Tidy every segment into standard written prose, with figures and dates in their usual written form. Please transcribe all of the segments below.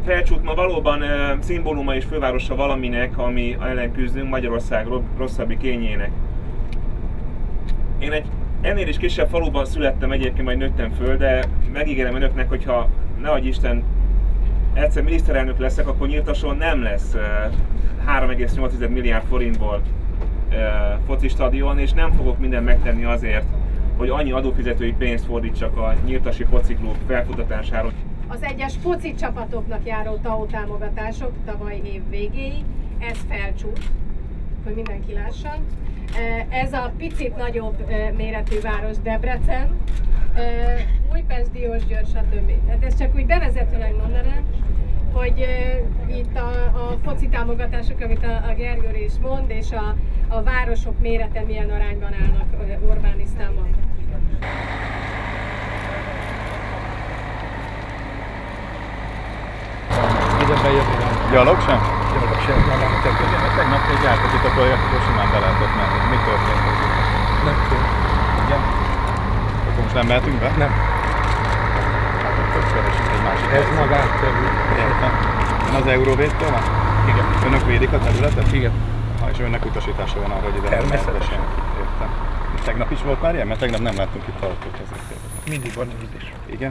Felcsút ma valóban szimbóluma és fővárosa valaminek, ami ellen küzdünk, Magyarország rosszabbi kényének. Én egy ennél is kisebb faluban születtem egyébként, majd nőttem föl, de megígérem önöknek, hogyha ne adj Isten egyszer miniszterelnök leszek, akkor Nyíltason nem lesz 3,8 milliárd forintból foci stadion, és nem fogok mindent megtenni azért, hogy annyi adófizetői pénzt fordítsak a Nyíltasi fociklub felfutatására. Az egyes foci csapatoknak járó TAO támogatások tavaly év végéig, ez Felcsút, hogy mindenki lássa. Ez a picit nagyobb méretű város Debrecen, Újpest, Diósgyőr, stb. Hát ezt csak úgy bevezetőleg mondanám, hogy itt a foci támogatások, amit a Gergő is mond, és a városok mérete milyen arányban állnak Orbánisztánban. Ide bejönni nem. Gyalog sem? Gyalog sem, nem Tegnap egy jártak itt a kollégák, akkor simán be lehetett menni. Mi történt? nem tudom. Igen? Akkor most nem mehetünk be? Nem. Akkor keresünk egy másik Ez helyszínt. magánterület. Értem. Ön az Euróvédtől van? Igen. Önök védik a területet? Igen. Ha, és önnek utasítása van arra, hogy ide Természetesen. Értem. Tegnap is volt már ilyen? Mert tegnap nem láttunk itt autót ezért. Mindig van így is. Igen?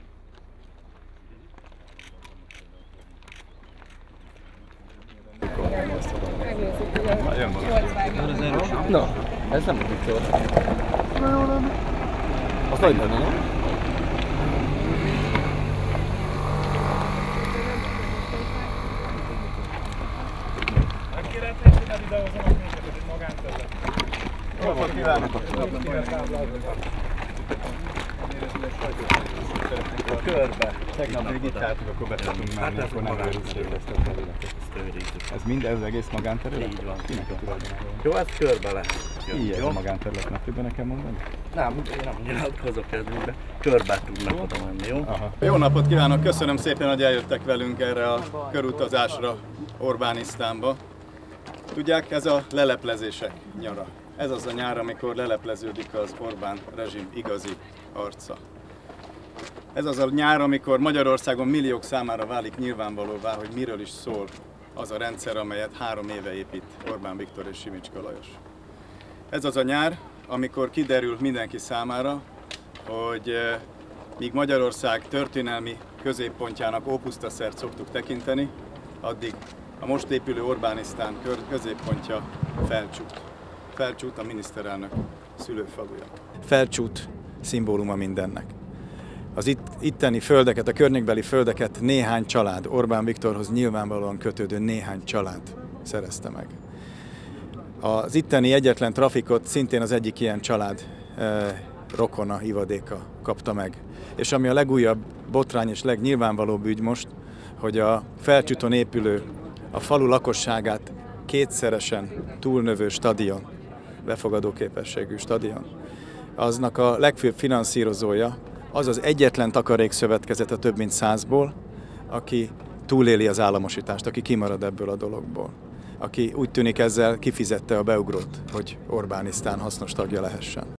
Nagyon van. Na, ez nem úgy szól. Az nagy lenne, nem? Napot kívánok! Körbe. Tegnap még itt álltunk, akkor be tudtunk menni, akkor nem őrizték ezt a területet. Ez mind, ez egész magánterület? Így van. Kinek a tulajdonában? Jó, ez körbe lehet. Ki ez Jó? a magánterületnek, többen nekem mondani? Nem, én nem nyilatkozok ezügybe. Körbe tudnak oda menni, jó? Aha. Jó napot kívánok! Köszönöm szépen, hogy eljöttek velünk erre a körutazásra Orbánisztánba. Tudják, ez a leleplezések nyara. Ez az a nyár, amikor lelepleződik az Orbán rezsim igazi arca. Ez az a nyár, amikor Magyarországon milliók számára válik nyilvánvalóvá, hogy miről is szól az a rendszer, amelyet 3 éve épít Orbán Viktor és Simicska Lajos. Ez az a nyár, amikor kiderül mindenki számára, hogy míg Magyarország történelmi középpontjának ópusztaszert szoktuk tekinteni, addig a most épülő Orbánisztán középpontja Felcsút. Felcsút a miniszterelnök szülőfaluja. Felcsút szimbóluma mindennek. Az itteni földeket, a környékbeli földeket néhány család, Orbán Viktorhoz nyilvánvalóan kötődő néhány család szerezte meg. Az itteni egyetlen trafikot szintén az egyik ilyen család rokona, ivadéka kapta meg. És ami a legújabb botrány és legnyilvánvalóbb ügy most, hogy a Felcsúton épülő, a falu lakosságát kétszeresen túlnövő stadion, befogadó képességű stadion, aznak a legfőbb finanszírozója az az egyetlen takarékszövetkezet a több mint 100-ból, aki túléli az államosítást, aki kimarad ebből a dologból. Aki úgy tűnik ezzel kifizette a beugrót, hogy Orbánisztán hasznos tagja lehessen.